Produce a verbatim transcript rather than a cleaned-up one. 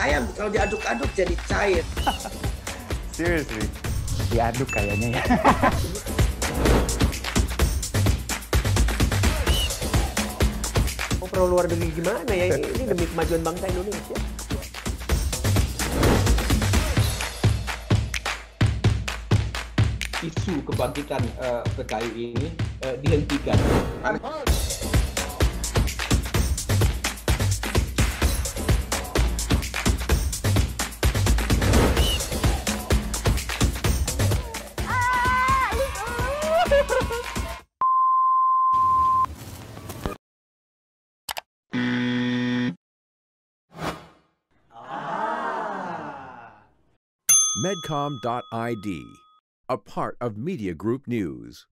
ayam kalau diaduk-aduk jadi cair. Seriously, diaduk kayaknya ya. Oh, perlu luar negeri gimana ya? Ini, ini demi kemajuan bangsa Indonesia. Isu kebangkitan uh, P K I ini uh, dihentikan. medcom dot I D, a part of Media Group News.